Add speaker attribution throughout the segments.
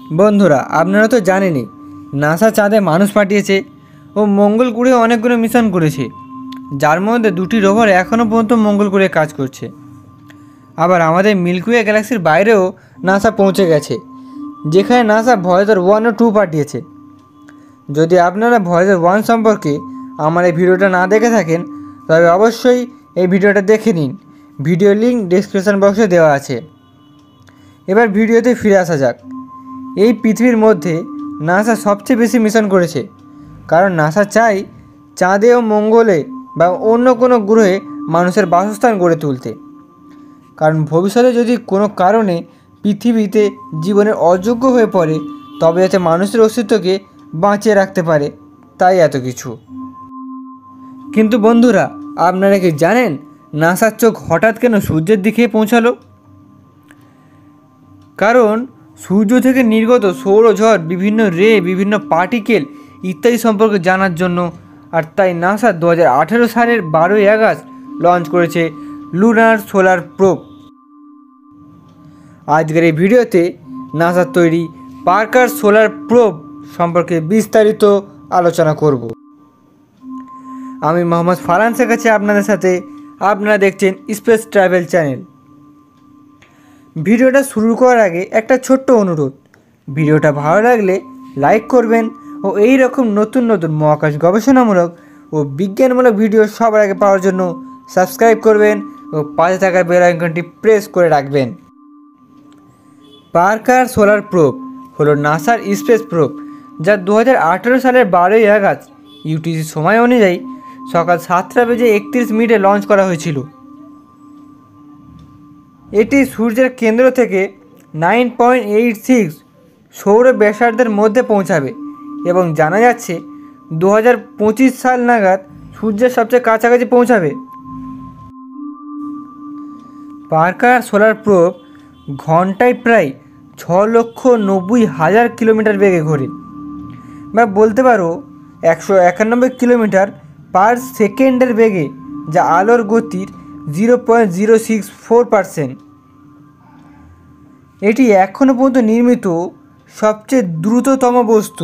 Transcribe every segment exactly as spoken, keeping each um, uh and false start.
Speaker 1: বন্ধুরা, আপনারা তো জানেনই নাসা চাঁদে মানুষ পাঠিয়েছে ও মঙ্গল গ্রহে অনেকগুলো মিশন করেছে, যার মধ্যে দুটি রোভার এখনও পর্যন্ত মঙ্গল গ্রহে কাজ করছে। আবার আমাদের মিল্কি ওয়ে গ্যালাক্সির বাইরেও নাসা পৌঁছে গেছে, যেখানে নাসা ভয়েজার ওয়ান ও টু পাঠিয়েছে। যদি আপনারা ভয়েজার ওয়ান সম্পর্কে আমার এই ভিডিওটা না দেখে থাকেন, তবে অবশ্যই এই ভিডিওটা দেখে নিন। ভিডিও লিঙ্ক ডেসক্রিপশন বক্সে দেওয়া আছে। এবার ভিডিওতে ফিরে আসা যাক। এই পৃথিবীর মধ্যে নাসা সবচেয়ে বেশি মিশন করেছে, কারণ নাসা চায় চাঁদে ও মঙ্গলে বা অন্য কোনো গ্রহে মানুষের বাসস্থান গড়ে তুলতে। কারণ ভবিষ্যতে যদি কোনো কারণে পৃথিবীতে জীবনের অযোগ্য হয়ে পড়ে, তবে যাতে মানুষের অস্তিত্বকে বাঁচিয়ে রাখতে পারে, তাই এত কিছু। কিন্তু বন্ধুরা, আপনারা কি জানেন নাসার চোখ হঠাৎ কেন সূর্যের দিকে পৌঁছালো? কারণ সূর্য থেকে নির্গত সৌরঝড়, বিভিন্ন রে, বিভিন্ন পার্টিকেল ইত্যাদি সম্পর্কে জানার জন্য। আর তাই নাসা দু হাজার আঠেরো সালের বারোই আগস্ট লঞ্চ করেছে লুনার সোলার প্রোব। আজকের এই ভিডিওতে নাসার তৈরি পার্কার সোলার প্রোব সম্পর্কে বিস্তারিত আলোচনা করব। আমি মোহাম্মদ ফারহান শেখ আছি আপনাদের সাথে। আপনারা দেখছেন স্পেস ট্রাভেল চ্যানেল। ভিডিওটা শুরু করার আগে একটা ছোট্ট অনুরোধ, ভিডিওটা ভালো লাগলে লাইক করবেন ও এই রকম নতুন নতুন মহাকাশ গবেষণামূলক ও বিজ্ঞানমূলক ভিডিও সবার আগে পাওয়ার জন্য সাবস্ক্রাইব করবেন ও পাশে থাকা বেল আইকনটি প্রেস করে রাখবেন। পার্কার সোলার প্রোব হলো নাসার স্পেস প্রোব, যা দু হাজার আঠেরো সালের বারোই আগস্ট ইউটিসি সময় অনুযায়ী সকাল সাতটা বেজে একত্রিশ মিনিটে লঞ্চ করা হয়েছিল। এটি সূর্যের কেন্দ্র থেকে নাইন পয়েন্ট এইট সিক্স সৌর ব্যাসার্ধের মধ্যে পৌঁছাবে এবং জানা যাচ্ছে দু হাজার পঁচিশ সাল নাগাদ সূর্যের সবচেয়ে কাছাকাছি পৌঁছাবে। পার্কার সোলার প্রোব ঘন্টায় প্রায় ছ লক্ষ নব্বই হাজার কিলোমিটার বেগে ঘোরে, বা বলতে পারো একশো একানব্বই কিলোমিটার পার সেকেন্ডের বেগে, যা আলোর গতির zero point zero six four percent. এটি এখনও পর্যন্ত নির্মিত সবচেয়ে দ্রুততম বস্তু।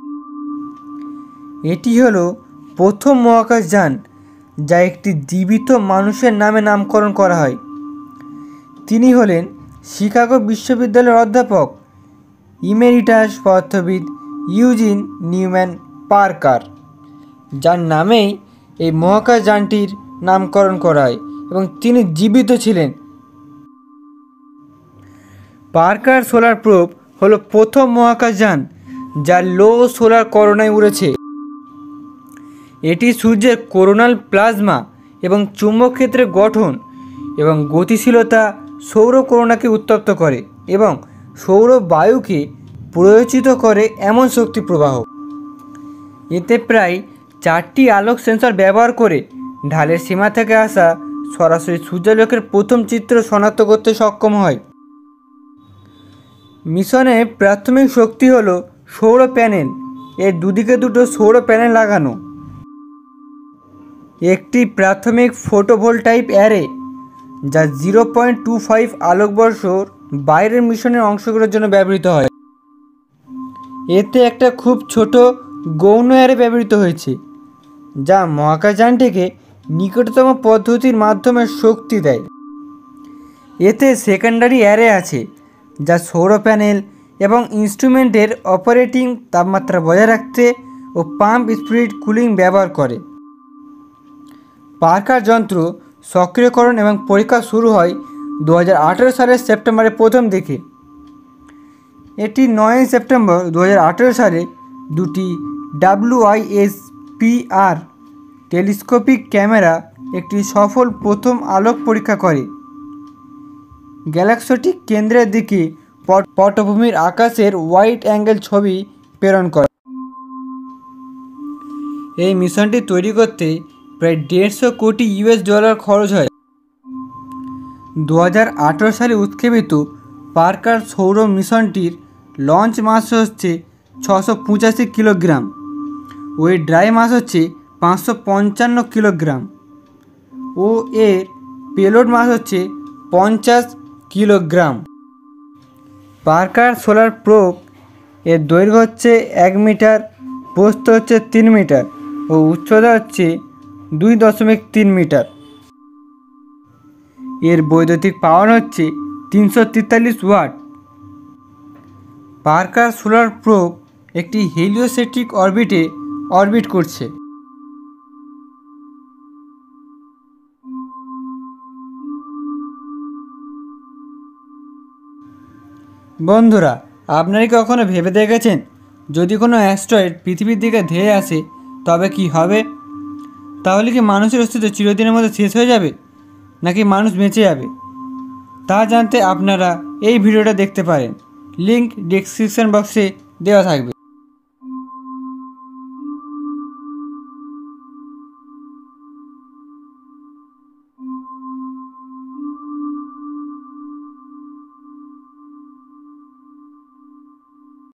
Speaker 1: এটি হলো প্রথম মহাকাশযান যা একটি জীবিত মানুষের নামে নামকরণ করা হয়। তিনি হলেন শিকাগো বিশ্ববিদ্যালয়ের অধ্যাপক ইমেরিটাস পদার্থবিদ ইউজিন নিউম্যান পার্কার, যার নামেই এই মহাকাশযানটির নামকরণ করা হয় এবং তিনি জীবিত ছিলেন। পার্কার সোলার প্রোব হলো প্রথম মহাকাশযান যা লো সোলার করোনায় উড়েছে। এটি সূর্যের কোরোনাল প্লাজমা এবং চুম্বক ক্ষেত্রের গঠন এবং গতিশীলতা সৌর করোনাকে উত্তপ্ত করে এবং সৌর বায়ুকে প্ররোচিত করে এমন শক্তি প্রবাহ। এতে প্রায় চারটি আলোক সেন্সর ব্যবহার করে ঢালের সীমা থেকে আসা সরাসরি সূর্যালোকের প্রথম চিত্র শনাক্ত করতে সক্ষম হয়। মিশনের প্রাথমিক শক্তি হল সৌর প্যানেল। এর দুদিকে দুটো সৌর প্যানেল লাগানো, একটি প্রাথমিক ফটোভোল্টাইক অ্যারে যা জিরো পয়েন্ট টু ফাইভ আলোকবর্ষর বাইরের মিশনের অংশগুলোর জন্য ব্যবহৃত হয়। এতে একটা খুব ছোট গৌণ অ্যারে ব্যবহৃত হয়েছে, যা মহাকাশযানটিকে নিকটতম পদ্ধতির মাধ্যমে শক্তি দেয়। এতে সেকেন্ডারি অ্যারে আছে যা সৌর প্যানেল এবং ইনস্ট্রুমেন্টের অপারেটিং তাপমাত্রা বজায় রাখতে ও পাম্প স্পিড কুলিং ব্যবহার করে। পার্কার যন্ত্র সক্রিয়করণ এবং পরীক্ষা শুরু হয় দু হাজার আঠেরো সালের সেপ্টেম্বরের প্রথম দিকে। এটি নয় সেপ্টেম্বর দু হাজার আঠেরো সালে দুটি ডাব্লিউআইএসপিআর টেলিস্কোপিক ক্যামেরা একটি সফল প্রথম আলোক পরীক্ষা করে গ্যালাক্সিটির কেন্দ্রের দিকে পটভূমির আকাশের ওয়াইড অ্যাঙ্গেল ছবি প্রেরণ করে। এই মিশনটি তৈরি করতে প্রায় দেড়শো কোটি ইউএস ডলার খরচ হয়। দু হাজার আঠেরো সালে উৎক্ষেপিত পার্কার সৌর মিশনটির লঞ্চ মাস হচ্ছে ছশো পঁচাশি কিলোগ্রাম ও এর ড্রাই মাস হচ্ছে পাঁচশো পঞ্চান্ন কিলোগ্রাম ও এর পেলোড মাস হচ্ছে পঞ্চাশ কিলোগ্রাম। পার্কার সোলার প্রোব এর দৈর্ঘ্য হচ্ছে এক মিটার, প্রস্থ হচ্ছে তিন মিটার ও উচ্চতা হচ্ছে দুই দশমিক তিন মিটার। এর বৈদ্যুতিক পাওয়ার হচ্ছে তিনশো তেতাল্লিশ ওয়াট। পার্কার সোলার প্রোব একটি হেলিওসেন্ট্রিক অরবিটে অরবিট করছে। বন্ধুরা, আপনারা কি কখনো ভেবে দেখেছেন যদি কোনো অ্যাস্ট্রয়েড পৃথিবীর দিকে ধেয়ে আসে তবে কি হবে? তাহলে কি মানুষের অস্তিত্ব চিরদিনের মধ্যে শেষ হয়ে যাবে, নাকি মানুষ বেঁচে যাবে? তা জানতে আপনারা এই ভিডিওটা দেখতে পারেন। লিঙ্ক ডেসক্রিপশন বক্সে দেওয়া থাকবে।